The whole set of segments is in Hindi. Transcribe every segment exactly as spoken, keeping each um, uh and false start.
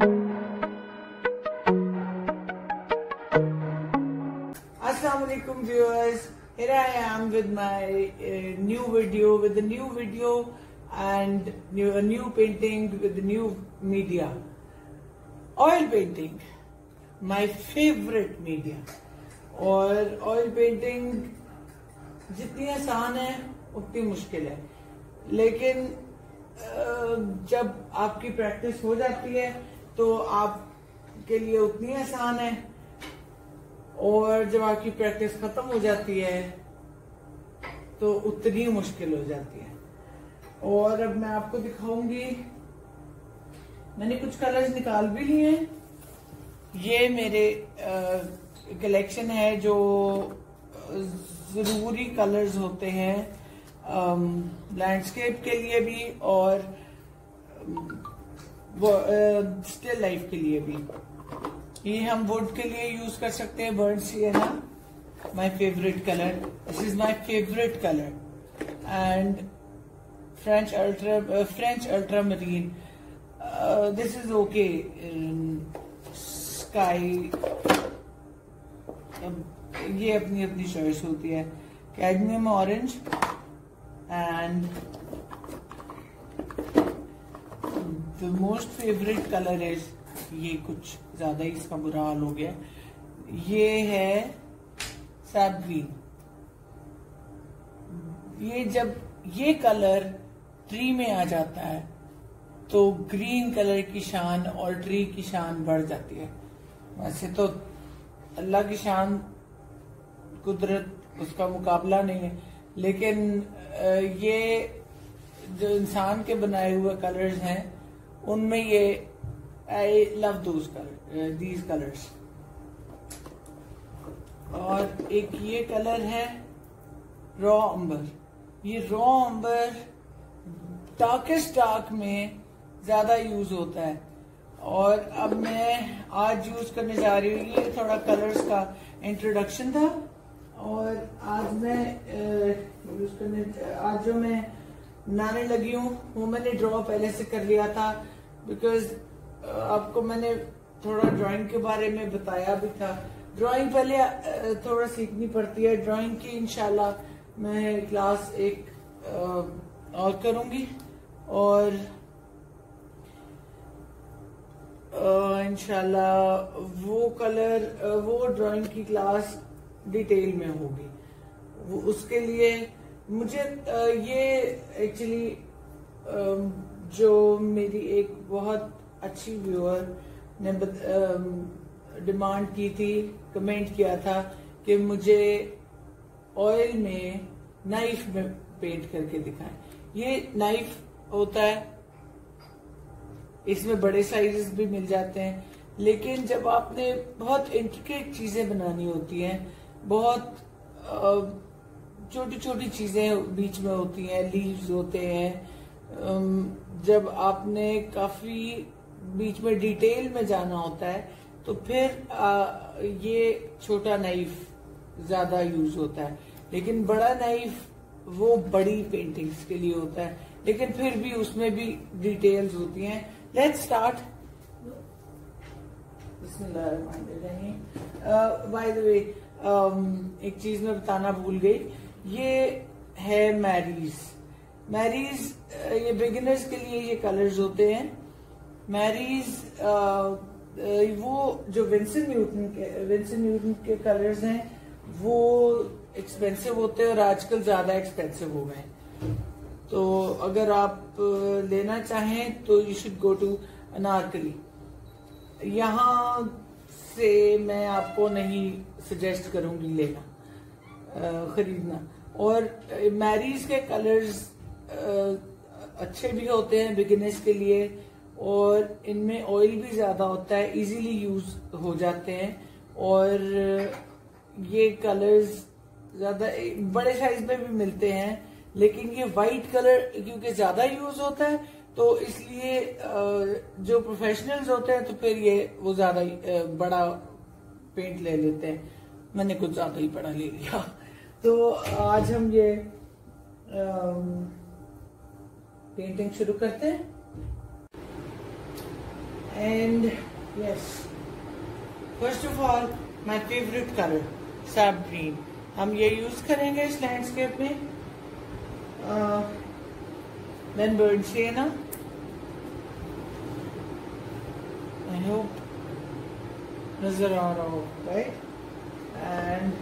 Assalamualaikum viewers, here I am with my uh, new video, with a new video and new, a new painting with the new media. Oil painting, my favorite media. और ऑयल पेंटिंग जितनी आसान है उतनी मुश्किल है, लेकिन जब आपकी प्रैक्टिस हो जाती है तो आपके लिए उतनी आसान है, और जब आपकी प्रैक्टिस खत्म हो जाती है तो उतनी मुश्किल हो जाती है। और अब मैं आपको दिखाऊंगी, मैंने कुछ कलर्स निकाल भी लिए हैं। ये मेरे कलेक्शन है जो जरूरी कलर्स होते हैं लैंडस्केप के लिए भी और स्टिल लाइफ के लिए भी। ये हम वुड के लिए यूज कर सकते हैं, burnt sienna, my favourite colour, this is my favourite colour, and French ultra French ultramarine, this is okay, sky, ये अपनी अपनी चॉइस होती है। Cadmium orange and the most favourite colour is, ये कुछ ज्यादा ही इसका बुरा हाल हो गया, ये है सैप ग्रीन। ये जब ये कलर ट्री में आ जाता है तो ग्रीन कलर की शान और ट्री की शान बढ़ जाती है। वैसे तो अल्लाह की शान, कुदरत, उसका मुकाबला नहीं है, लेकिन ये जो इंसान के बनाए हुए कलर्स हैं उनमें ये I love those colour, these colours. और एक ये कलर है रॉ अंबर। ये रॉ अंबर डार्केस्ट डार्क में ज्यादा यूज होता है, और अब मैं आज यूज करने जा रही हूँ। ये थोड़ा कलर्स का इंट्रोडक्शन था, और आज मैं यूज करने आज जो मैं बनाने लगी हूँ वो मैंने ड्रॉ पहले से कर लिया था, बिकॉज आपको मैंने थोड़ा ड्राइंग के बारे में बताया भी था। ड्राइंग पहले थोड़ा सीखनी पड़ती है, ड्राइंग की इंशाल्लाह मैं क्लास एक और करूंगी, और इंशाल्लाह वो कलर वो ड्राइंग की क्लास डिटेल में होगी। वो उसके लिए मुझे ये एक्चुअली जो मेरी एक बहुत अच्छी व्यूअर ने डिमांड की थी, कमेंट किया था कि मुझे ऑयल में नाइफ में पेंट करके दिखाएं। ये नाइफ होता है, इसमें बड़े साइजेस भी मिल जाते हैं, लेकिन जब आपने बहुत इंट्रिकेट चीजें बनानी होती हैं, बहुत छोटी छोटी चीजें बीच में होती हैं, लीव्स होते हैं, जब आपने काफी बीच में डिटेल में जाना होता है तो फिर आ, ये छोटा नाइफ ज्यादा यूज होता है, लेकिन बड़ा नाइफ वो बड़ी पेंटिंग्स के लिए होता है, लेकिन फिर भी उसमें भी डिटेल्स होती हैं। Let's start. By the way, एक चीज मैं बताना भूल गई, ये है मैरीज। मैरीज ये बिगिनर्स के लिए ये कलर्स होते हैं। मैरीज वो जो विंसेंट न्यूटन के विंसेंट न्यूटन के कलर्स हैं वो एक्सपेंसिव होते हैं, और आजकल ज्यादा एक्सपेंसिव हो गए। तो अगर आप लेना चाहें तो you should go to Anarkali. यहाँ से मैं आपको नहीं सजेस्ट करूंगी लेना, खरीदना। और मैरीज के कलर्स अच्छे भी होते हैं बिगिनर्स के लिए, और इनमें ऑयल भी ज्यादा होता है, इजीली यूज हो जाते हैं, और ये कलर्स ज्यादा बड़े साइज में भी मिलते हैं, लेकिन ये वाइट कलर क्योंकि ज्यादा यूज होता है तो इसलिए जो प्रोफेशनल्स होते हैं तो फिर ये वो ज्यादा बड़ा पेंट ले लेते हैं। मैंने कुछ ज्यादा ही बड़ा ले लिया। तो आज हम ये पेंटिंग शुरू करते हैं। And yes, first of all my favourite colour sap green, हम ये यूज करेंगे इस लैंडस्केप में। Then burnt sienna, I hope नजर आ रहा हो, right, and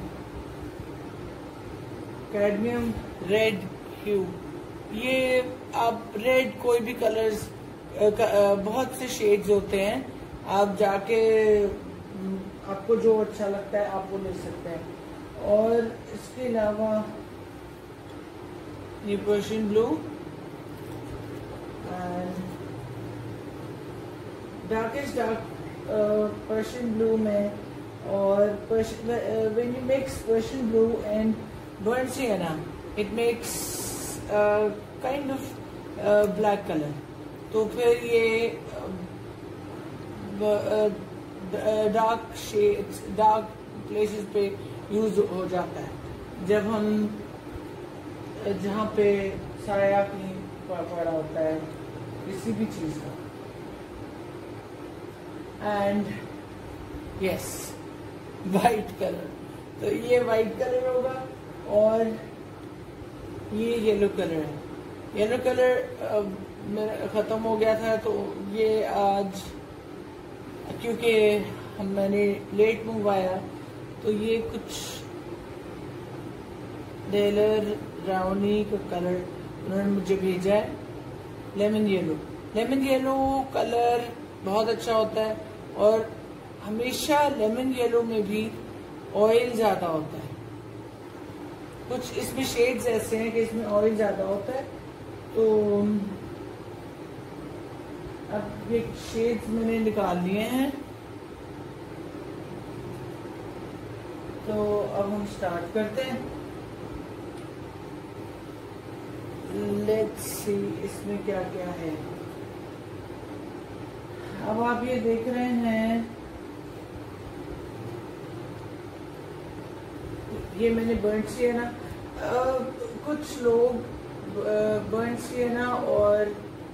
cadmium red hue. ये आप रेड कोई भी कलर्स, बहुत से शेड्स होते हैं, आप जाके आपको जो अच्छा लगता है आप वो ले सकते हैं। और इसके अलावा ये Persian blue and darkest dark Persian blue में, और when you mix Persian blue and burnt sienna it makes kind of black colour. तो फिर ये डार्क शेड्स, डार्क प्लेसेस पे यूज हो जाता है, जब हम जहाँ पे साया नहीं पड़ा होता है किसी भी चीज का। एंड यस, वाइट कलर, तो ये वाइट कलर होगा, और ये येलो कलर है। येलो कलर मेरा खत्म हो गया था, तो ये आज क्योंकि हम मैंने लेट मंगवाया, तो ये कुछ डेलर राउनी का कलर उन्होंने मुझे भेजा है, lemon yellow. Lemon yellow colour बहुत अच्छा होता है, और हमेशा लेमन येलो में भी ऑयल ज्यादा होता है। कुछ इसमें शेड्स ऐसे हैं कि इसमें ऑयल ज्यादा होता है। तो अब ये शेड्स मैंने निकाल लिए हैं, तो अब हम स्टार्ट करते हैं। लेट्स सी इसमें क्या क्या है। अब आप ये देख रहे हैं, ये मैंने बर्न सिएना, कुछ लोग बर्न सिएना और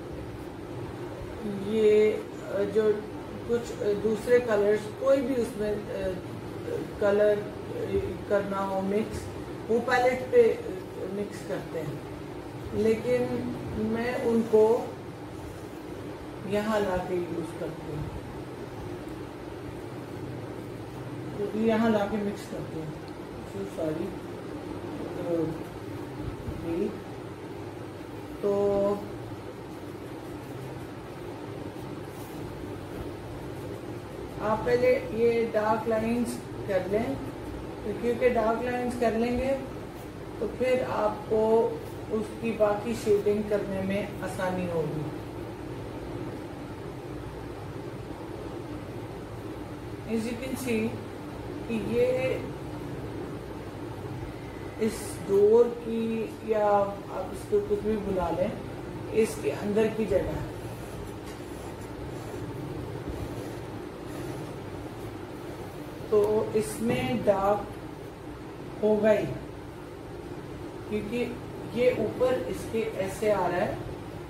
ये जो कुछ दूसरे कलर्स, कोई भी उसमें कलर करना हो मिक्स, वो पैलेट पे मिक्स करते हैं, लेकिन मैं उनको यहाँ लाके यूज करती हूँ, तो यहाँ लाके मिक्स करती हूँ। सॉरी, तो आप पहले ये डार्क लाइंस कर लें, तो क्योंकि डार्क लाइंस कर लेंगे तो फिर आपको उसकी बाकी शेडिंग करने में आसानी होगी। As you can see कि ये इस डोर की, या आप इसको कुछ भी बुला लें, इसके अंदर की जगह है। तो इसमें डार्क होगा ही, क्योंकि ये ऊपर इसके ऐसे आ रहा है।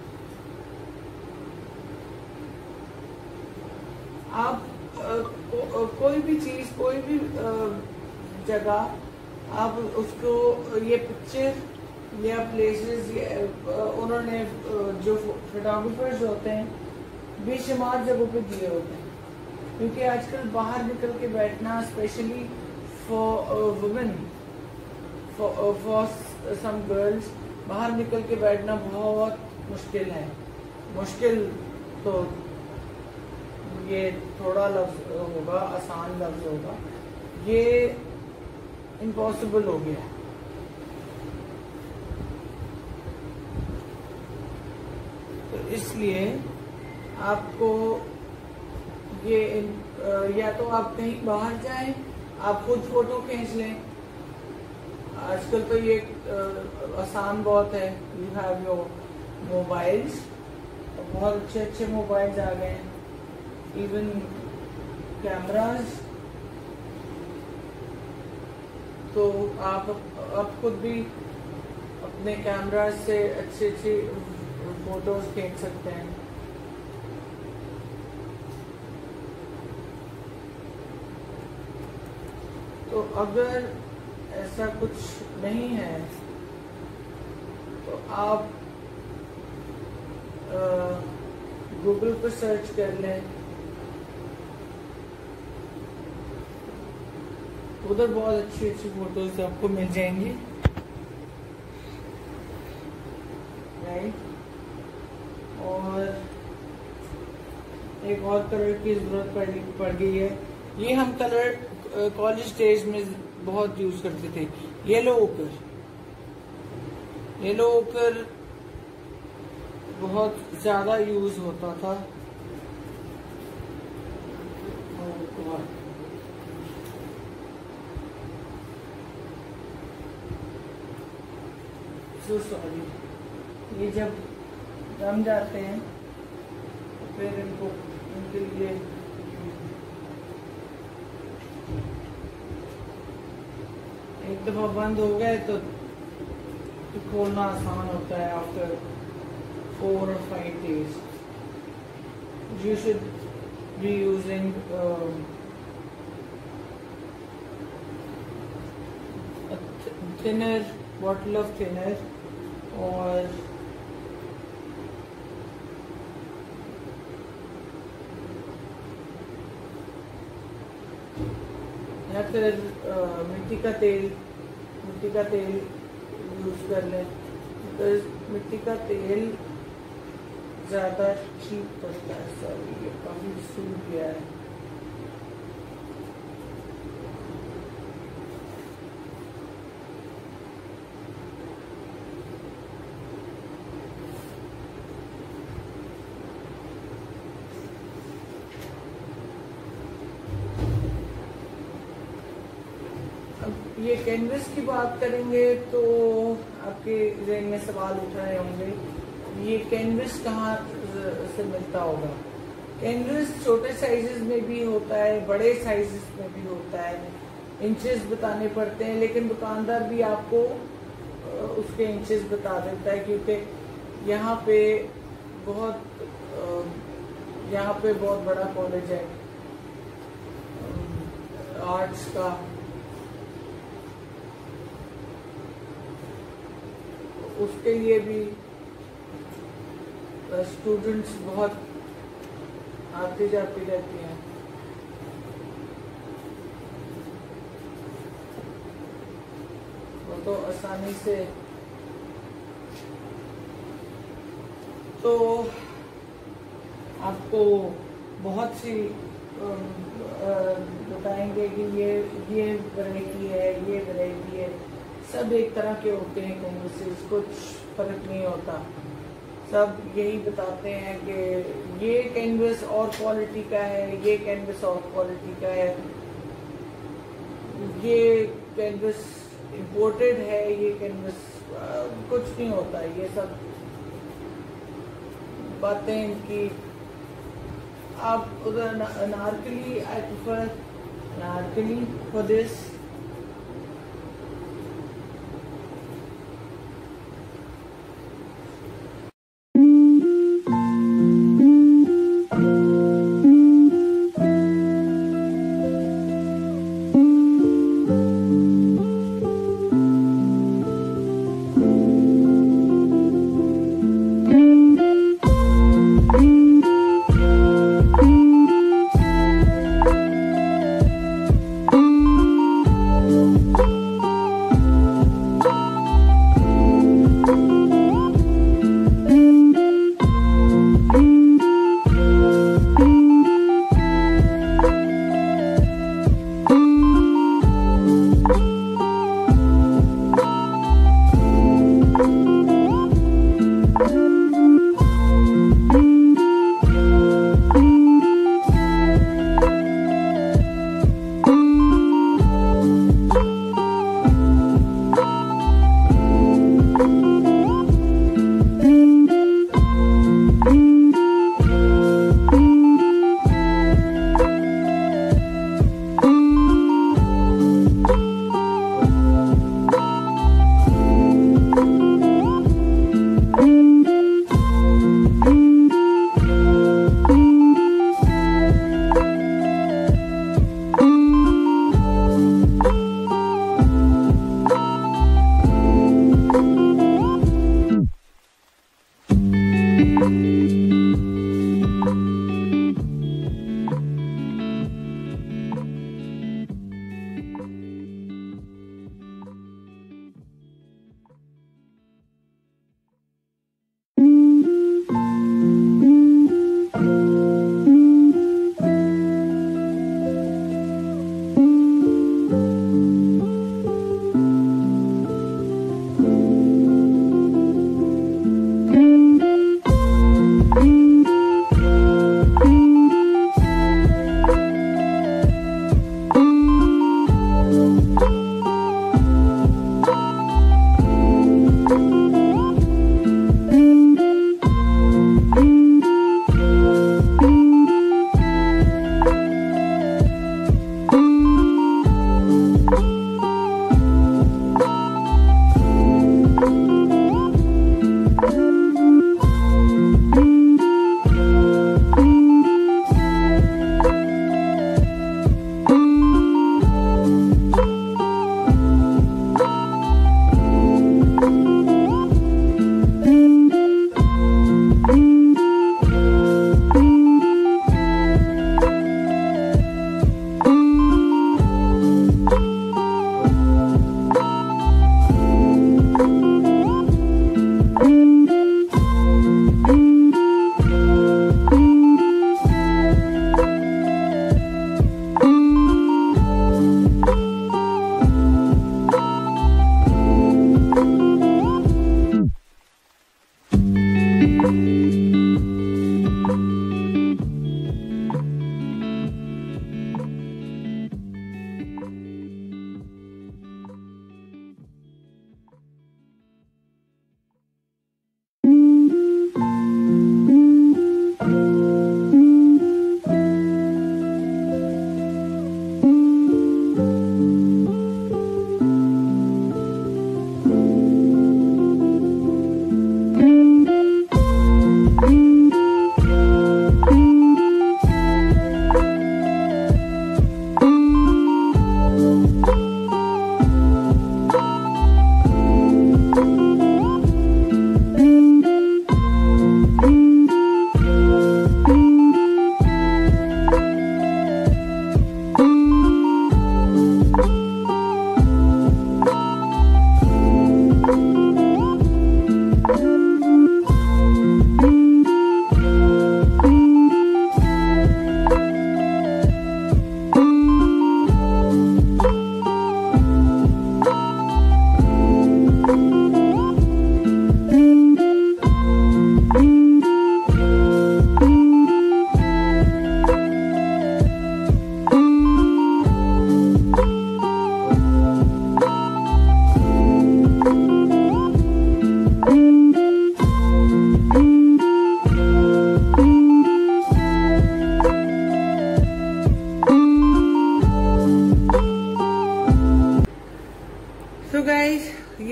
आप आ, को, कोई भी चीज, कोई भी जगह आप उसको, ये पिक्चर या प्लेसेस, उन्होंने जो फोटोग्राफर्स होते हैं बेशुमार जगहों पे दिए होते हैं, क्योंकि आजकल बाहर निकल के बैठना, specially for women, for some girls, बाहर निकल के बैठना बहुत मुश्किल है। मुश्किल तो ये थोड़ा लफ्ज होगा, आसान लफ्ज होगा, ये इम्पॉसिबल हो गया। तो इसलिए आपको ये, या तो आप कहीं बाहर जाएं, आप खुद फोटो खींच लें। आजकल तो ये आसान बहुत है, यू हैव योर मोबाइल्स, बहुत अच्छे अच्छे मोबाइल्स आ गए हैं, इवन कैमराज। तो आप आप खुद भी अपने कैमरा से अच्छी अच्छी फोटोज खींच सकते हैं। तो अगर ऐसा कुछ नहीं है तो आप गूगल पर सर्च कर लें, उधर बहुत अच्छी अच्छी फोटोज आपको मिल जाएंगी। राइट, और एक और कलर की जरूरत पड़ पड़ गई है। ये हम कलर कॉलेज डेज में बहुत यूज करते थे। येलो ओकर, येलो ओकर बहुत ज्यादा यूज होता था। सो सॉरी, ये जब जम जाते हैं तो फिर इनको इनके लिए एक दफा बंद हो गए तो, तो खोलना आसान होता है। आफ्टर फोर और five days you should be using um, a th thinner bottle of thinner, और या फिर मिट्टी का तेल मिट्टी का तेल यूज कर लें, बिकॉज मिट्टी का तेल ज्यादा ठीक पड़ता है। सॉरी, ये काफी सूख गया है। अब ये कैनवस की बात करेंगे तो आपके ज़हन में सवाल उठ रहे होंगे, ये कैनवस कहाँ से मिलता होगा। कैनवस छोटे साइजेस में भी होता है, बड़े साइजेस में भी होता है। इंचेस बताने पड़ते हैं, लेकिन दुकानदार भी आपको उसके इंचेस बता देता है, क्योंकि यहाँ पे बहुत यहाँ पे बहुत बड़ा कॉलेज है आर्ट्स का। उसके लिए भी स्टूडेंट्स बहुत आती जाती रहती हैं। वो तो आसानी से, तो आपको बहुत सी बताएंगे कि ये ये वैरायटी है, ये वैरायटी है। सब एक तरह के होते हैं कैनवसेस, कुछ फर्क नहीं होता। सब यही बताते हैं कि ये कैनवस और क्वालिटी का है, ये कैनवस और क्वालिटी का है, ये कैनवस इंपोर्टेड है, ये कैनवस कुछ नहीं होता। ये सब बातें इनकी। आप उधर Anarkali, I prefer Anarkali for this.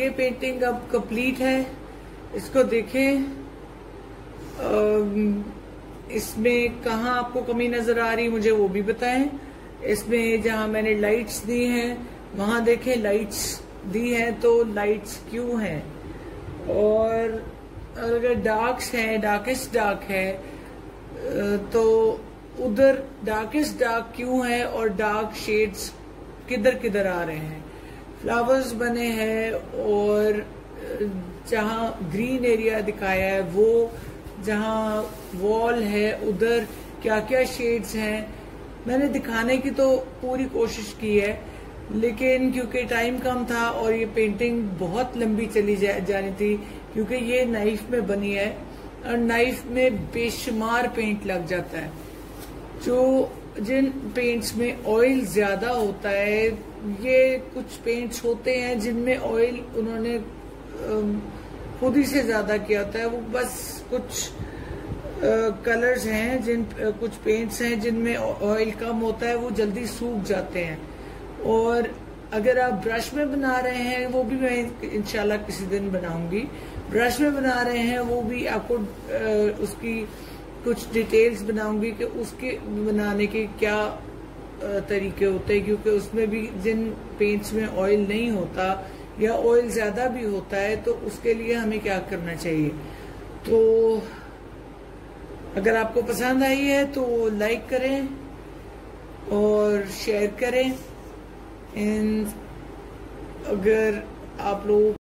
ये पेंटिंग अब कंप्लीट है, इसको देखें। इसमें कहाँ आपको कमी नजर आ रही मुझे वो भी बताएं। इसमें जहां मैंने लाइट्स दी हैं वहां देखें, लाइट्स दी हैं तो लाइट्स क्यों हैं, और अगर डार्क्स हैं, डार्केस्ट डार्क है तो उधर डार्केस्ट डार्क क्यों है और डार्क शेड्स किधर किधर आ रहे हैं। फ्लावर्स बने हैं और जहां ग्रीन एरिया दिखाया है वो जहां वॉल है उधर क्या क्या शेड्स हैं मैंने दिखाने की तो पूरी कोशिश की है, लेकिन क्योंकि टाइम कम था और ये पेंटिंग बहुत लंबी चली जा, जानी थी क्योंकि ये नाइफ में बनी है और नाइफ में बेशुमार पेंट लग जाता है। जो जिन पेंट्स में ऑयल ज्यादा होता है, ये कुछ पेंट्स होते हैं जिनमें ऑयल उन्होंने खुद ही से ज्यादा किया होता है। वो बस कुछ कलर्स हैं, जिन कुछ पेंट्स हैं जिनमें ऑयल कम होता है, वो जल्दी सूख जाते हैं। और अगर आप ब्रश में बना रहे हैं, वो भी मैं इंशाल्लाह किसी दिन बनाऊंगी, ब्रश में बना रहे हैं वो भी आपको उसकी कुछ डिटेल्स बनाऊंगी कि उसके बनाने के क्या तरीके होते हैं, क्योंकि उसमें भी जिन पेंट्स में ऑयल नहीं होता या ऑयल ज्यादा भी होता है तो उसके लिए हमें क्या करना चाहिए। तो अगर आपको पसंद आई है तो लाइक करें और शेयर करें। एंड अगर आप लोग